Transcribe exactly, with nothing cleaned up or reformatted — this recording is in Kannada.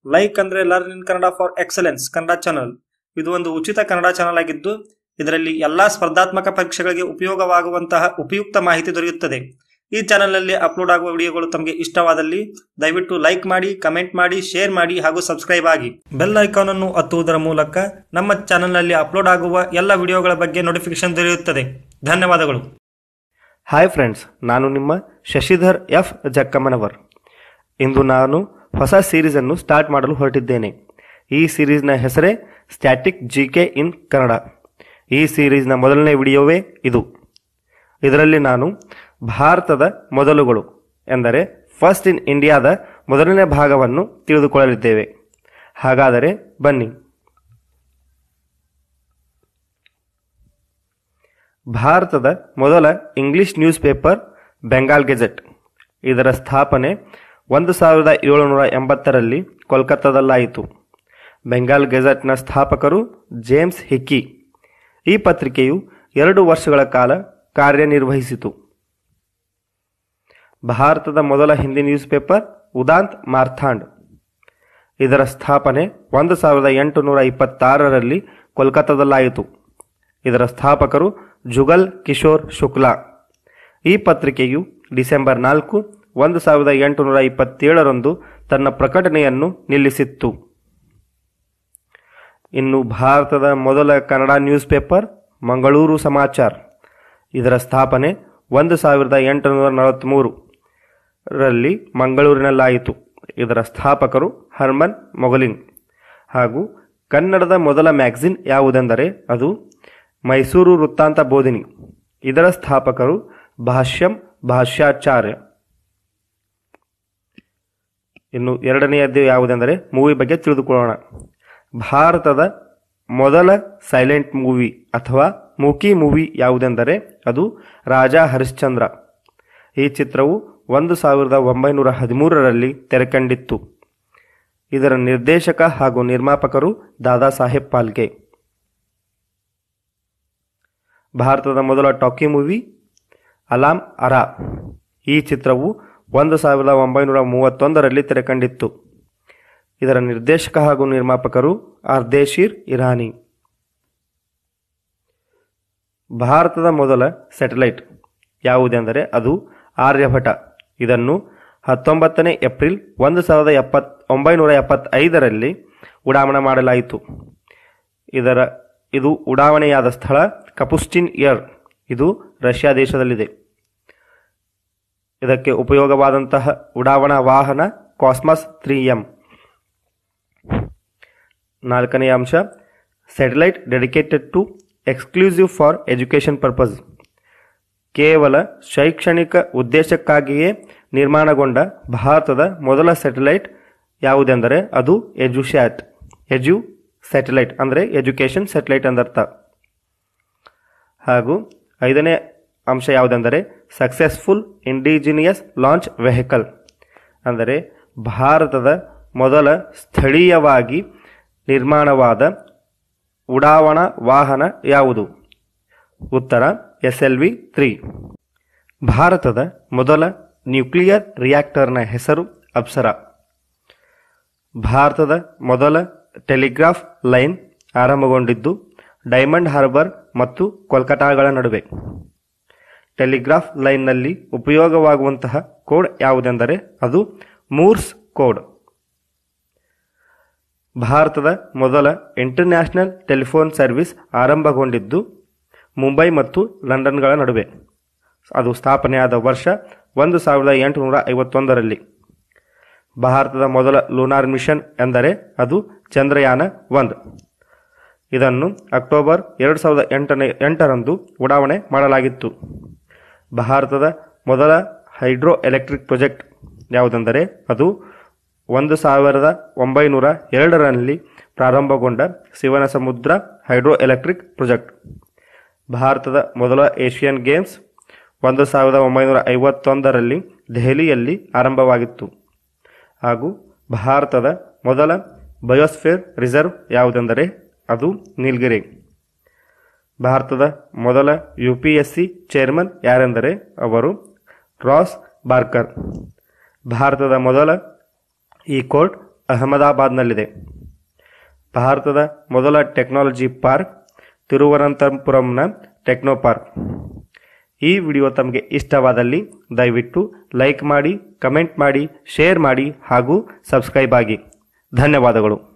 ಲೈಕ್ ಅಂದ್ರೆ learn in Kannada for excellence Kannada channel. ಇದು ಒಂದು ಉಚಿತ ಕನ್ನಡ ಚಾನಲ್ ಆಗಿದ್ದು ಇದರಲ್ಲಿ ಎಲ್ಲಾ ಸ್ಪರ್ಧಾತ್ಮಕ ಪರೀಕ್ಷೆಗಳಿಗೆ ಉಪಯೋಗವಾಗುವಂತಹ ಉಪಯುಕ್ತ ಮಾಹಿತಿ ದೊರೆಯುತ್ತದೆ. ಈ ಚಾನಲ್ನಲ್ಲಿ ಅಪ್ಲೋಡ್ ಆಗುವ ವಿಡಿಯೋಗಳು ತಮಗೆ ಇಷ್ಟವಾದಲ್ಲಿ ದಯವಿಟ್ಟು ಲೈಕ್ ಮಾಡಿ, ಕಮೆಂಟ್ ಮಾಡಿ, ಶೇರ್ ಮಾಡಿ ಹಾಗೂ ಸಬ್ಸ್ಕ್ರೈಬ್ ಆಗಿ. ಬೆಲ್ ಐಕಾನ್ ಅನ್ನು ಒತ್ತುವುದರ ಮೂಲಕ ನಮ್ಮ ಚಾನಲ್ನಲ್ಲಿ ಅಪ್ಲೋಡ್ ಆಗುವ ಎಲ್ಲ ವಿಡಿಯೋಗಳ ಬಗ್ಗೆ ನೋಟಿಫಿಕೇಶನ್ ದೊರೆಯುತ್ತದೆ. ಧನ್ಯವಾದಗಳು. ಹಾಯ್ ಫ್ರೆಂಡ್ಸ್, ನಾನು ನಿಮ್ಮ ಶಶಿಧರ್ ಎಫ್ ಜಕ್ಕಮ್ಮನವರ್. ಇಂದು ನಾನು ಹೊಸ ಸೀರೀಸ್ ಅನ್ನು ಸ್ಟಾರ್ಟ್ ಮಾಡಲು ಹೊರಟಿದ್ದೇನೆ. ಈ ಸೀರೀಸ್ನ ಹೆಸರೇ static G K in Kannada. ಈ ಸೀರೀಸ್ನ ಮೊದಲನೇ ವಿಡಿಯೋವೇ ಇದು. ಇದರಲ್ಲಿ ನಾನು ಭಾರತದ ಮೊದಲುಗಳು ಎಂದರೆ ಫಸ್ಟ್ ಇನ್ ಇಂಡಿಯಾದ ಮೊದಲನೇ ಭಾಗವನ್ನು ತಿಳಿದುಕೊಳ್ಳಲಿದ್ದೇವೆ. ಹಾಗಾದರೆ ಬನ್ನಿ. ಭಾರತದ ಮೊದಲ English newspaper Bengal gazette. ಇದರ ಸ್ಥಾಪನೆ ಒಂದು ಸಾವಿರದ ಏಳುನೂರ ಎಂಬತ್ತರಲ್ಲಿ ಕೋಲ್ಕತ್ತಾದಲ್ಲಾಯಿತು. ಬೆಂಗಾಲ್ ಗೆಜೆಟ್ನ ಸ್ಥಾಪಕರು ಜೇಮ್ಸ್ ಹಿಕ್ಕಿ. ಈ ಪತ್ರಿಕೆಯು ಎರಡು ವರ್ಷಗಳ ಕಾಲ ಕಾರ್ಯನಿರ್ವಹಿಸಿತು. ಭಾರತದ ಮೊದಲ ಹಿಂದಿ ನ್ಯೂಸ್ ಪೇಪರ್ ಉದಾಂತ್ ಮಾರ್ಥಾಂಡ್. ಇದರ ಸ್ಥಾಪನೆ ಒಂದು ಸಾವಿರದ ಎಂಟುನೂರ ಇಪ್ಪತ್ತಾರರಲ್ಲಿ ಕೋಲ್ಕತ್ತಾದಲ್ಲಾಯಿತು. ಇದರ ಸ್ಥಾಪಕರು ಜುಗಲ್ ಕಿಶೋರ್ ಶುಕ್ಲಾ. ಈ ಪತ್ರಿಕೆಯು ಡಿಸೆಂಬರ್ ನಾಲ್ಕು ಒಂದು ಸಾವಿರದ ಎಂಟುನೂರ ಇಪ್ಪತ್ತೇಳರಂದು ತನ್ನ ಪ್ರಕಟಣೆಯನ್ನು ನಿಲ್ಲಿಸಿತ್ತು. ಇನ್ನು ಭಾರತದ ಮೊದಲ ಕನ್ನಡ ನ್ಯೂಸ್ ಪೇಪರ್ ಮಂಗಳೂರು ಸಮಾಚಾರ್. ಇದರ ಸ್ಥಾಪನೆ ಒಂದು ಸಾವಿರದ ಎಂಟುನೂರ ನಲವತ್ತ್ಮೂರು ರಲ್ಲಿ ಮಂಗಳೂರಿನಲ್ಲಾಯಿತು. ಇದರ ಸ್ಥಾಪಕರು ಹರ್ಮನ್ ಮೊಗಲಿನ್. ಹಾಗೂ ಕನ್ನಡದ ಮೊದಲ ಮ್ಯಾಗಝಿನ್ ಯಾವುದೆಂದರೆ ಅದು ಮೈಸೂರು ವೃತ್ತಾಂತ ಬೋಧಿನಿ. ಇದರ ಸ್ಥಾಪಕರು ಭಾಷ್ಯಂ ಭಾಷ್ಯಾಚಾರ್ಯ. ಇನ್ನು ಎರಡನೆಯದ್ದು ಯಾವುದೆಂದರೆ ಮೂವಿ ಬಗ್ಗೆ ತಿಳಿದುಕೊಳ್ಳೋಣ. ಭಾರತದ ಮೊದಲ ಸೈಲೆಂಟ್ ಮೂವಿ ಅಥವಾ ಮೂಕಿ ಮೂವಿ ಯಾವುದೆಂದರೆ ಅದು ರಾಜಾ ಹರಿಶ್ಚಂದ್ರ. ಈ ಚಿತ್ರವು ಒಂದು ಸಾವಿರದ ಒಂಬೈನೂರ ಹದಿಮೂರರಲ್ಲಿ ತೆರೆಕಂಡಿತ್ತು. ಇದರ ನಿರ್ದೇಶಕ ಹಾಗೂ ನಿರ್ಮಾಪಕರು ದಾದಾ ಸಾಹೇಬ್ ಫಾಲ್ಕೆ. ಭಾರತದ ಮೊದಲ ಟಾಕಿ ಮೂವಿ ಅಲಾಮ್ ಅರಾ. ಈ ಚಿತ್ರವು ಒಂದು ಸಾವಿರದ ಒಂಬೈನೂರ ಮೂವತ್ತೊಂದರಲ್ಲಿ ತೆರೆಕಂಡಿತ್ತು. ಇದರ ನಿರ್ದೇಶಕ ಹಾಗೂ ನಿರ್ಮಾಪಕರು ಅರ್ದೇಶೀರ್ ಇರಾನಿ. ಭಾರತದ ಮೊದಲ ಸ್ಯಾಟಲೈಟ್ ಯಾವುದೆಂದರೆ ಅದು ಆರ್ಯಭಟ. ಇದನ್ನು ಹತ್ತೊಂಬತ್ತನೇ ಏಪ್ರಿಲ್ ಒಂದು ಸಾವಿರದ ಎಪ್ಪತ್ ಒಂಬೈನೂರ ಎಪ್ಪತ್ತೈದರಲ್ಲಿ ಉಡಾವಣೆ ಮಾಡಲಾಯಿತು. ಇದರ ಇದು ಉಡಾವಣೆಯಾದ ಸ್ಥಳ ಕಪುಸ್ಟಿನ್ ಏರ್. ಇದು ರಷ್ಯಾ ದೇಶದಲ್ಲಿದೆ. ಇದಕ್ಕೆ ಉಪಯೋಗವಾದಂತಹ ಉಡಾವಣಾ ವಾಹನ ಕಾಸ್ಮಸ್ ತ್ರೀ ಎಂ. ನಾಲ್ಕನೆಯ ಅಂಶ satellite dedicated to exclusive for education purpose. ಕೇವಲ ಶೈಕ್ಷಣಿಕ ಉದ್ದೇಶಕ್ಕಾಗಿಯೇ ನಿರ್ಮಾಣಗೊಂಡ ಭಾರತದ ಮೊದಲ ಸ್ಯಾಟಲೈಟ್ ಯಾವುದೆಂದರೆ ಅದು ಎಜುಸ್ಯಾಟ್. ಎಜು ಸ್ಯಾಟಲೈಟ್ ಅಂದರೆ ಎಜುಕೇಷನ್ ಸ್ಯಾಟಲೈಟ್ ಎಂದರ್ಥ. ಹಾಗೂ ಐದನೇ ಅಂಶ ಯಾವುದೆಂದರೆ ಸಕ್ಸೆಸ್ಫುಲ್ ಇಂಡಿಜಿನಿಯಸ್ ಲಾಂಚ್ ವೆಹಿಕಲ್ ಅಂದರೆ ಭಾರತದ ಮೊದಲ ಸ್ಥಳೀಯವಾಗಿ ನಿರ್ಮಾಣವಾದ ಉಡಾವಣಾ ವಾಹನ ಯಾವುದು? ಉತ್ತರ ಎಸ್ ಎಲ್ ವಿ ತ್ರೀ. ಭಾರತದ ಮೊದಲ ನ್ಯೂಕ್ಲಿಯರ್ ರಿಯಾಕ್ಟರ್ನ ಹೆಸರು ಅಪ್ಸರಾ. ಭಾರತದ ಮೊದಲ ಟೆಲಿಗ್ರಾಫ್ ಲೈನ್ ಆರಂಭಗೊಂಡಿದ್ದು ಡೈಮಂಡ್ ಹಾರ್ಬರ್ ಮತ್ತು ಕೋಲ್ಕತ್ತಾಗಳ ನಡುವೆ. ಟೆಲಿಗ್ರಾಫ್ ಲೈನ್ನಲ್ಲಿ ಉಪಯೋಗವಾಗುವಂತಹ ಕೋಡ್ ಯಾವುದೆಂದರೆ ಅದು ಮೂರ್ಸ್ ಕೋಡ್. ಭಾರತದ ಮೊದಲ ಇಂಟರ್ನ್ಯಾಷನಲ್ ಟೆಲಿಫೋನ್ ಸರ್ವಿಸ್ ಆರಂಭಗೊಂಡಿದ್ದು ಮುಂಬೈ ಮತ್ತು ಲಂಡನ್ಗಳ ನಡುವೆ. ಅದು ಸ್ಥಾಪನೆಯಾದ ವರ್ಷ ಒಂದು ಸಾವಿರದ ಎಂಟುನೂರ ಐವತ್ತೊಂದರಲ್ಲಿ. ಭಾರತದ ಮೊದಲ ಲೂನಾರ್ ಮಿಷನ್ ಎಂದರೆ ಅದು ಚಂದ್ರಯಾನ ಒಂದು. ಇದನ್ನು ಅಕ್ಟೋಬರ್ ಎರಡು ಸಾವಿರದ ಎಂಟನೇ ಎಂಟರಂದು ಉಡಾವಣೆ ಮಾಡಲಾಗಿತ್ತು. ಭಾರತದ ಮೊದಲ ಹೈಡ್ರೋ ಎಲೆಕ್ಟ್ರಿಕ್ ಪ್ರಾಜೆಕ್ಟ್ ಯಾವುದೆಂದರೆ ಅದು ಒಂದು ಸಾವಿರದ ಒಂಬೈನೂರ ಎರಡರಲ್ಲಿ ಪ್ರಾರಂಭಗೊಂಡ ಶಿವನ ಸಮುದ್ರ ಹೈಡ್ರೋ ಎಲೆಕ್ಟ್ರಿಕ್ ಪ್ರಾಜೆಕ್ಟ್. ಭಾರತದ ಮೊದಲ ಏಷ್ಯನ್ ಗೇಮ್ಸ್ ಒಂದು ಸಾವಿರದ ಒಂಬೈನೂರ ಐವತ್ತೊಂದರಲ್ಲಿ ದೆಹಲಿಯಲ್ಲಿ ಆರಂಭವಾಗಿತ್ತು. ಹಾಗೂ ಭಾರತದ ಮೊದಲ ಬಯೋಸ್ಫಿಯರ್ ರಿಸರ್ವ್ ಯಾವುದೆಂದರೆ ಅದು ನೀಲಗಿರಿ. ಭಾರತದ ಮೊದಲ U P S C chairman ಯಾರೆಂದರೆ ಅವರು ರಾಸ್ ಬಾರ್ಕರ್. ಭಾರತದ ಮೊದಲ ಈ ಕೋರ್ಟ್ ಅಹಮದಾಬಾದ್ನಲ್ಲಿದೆ. ಭಾರತದ ಮೊದಲ ಟೆಕ್ನಾಲಜಿ ಪಾರ್ಕ್ ತಿರುವನಂತಪುರಂನ ಟೆಕ್ನೋ ಪಾರ್ಕ್. ಈ ವಿಡಿಯೋ ತಮಗೆ ಇಷ್ಟವಾದಲ್ಲಿ ದಯವಿಟ್ಟು ಲೈಕ್ ಮಾಡಿ, ಕಮೆಂಟ್ ಮಾಡಿ, ಶೇರ್ ಮಾಡಿ ಹಾಗೂ ಸಬ್ಸ್ಕ್ರೈಬ್ ಆಗಿ. ಧನ್ಯವಾದಗಳು.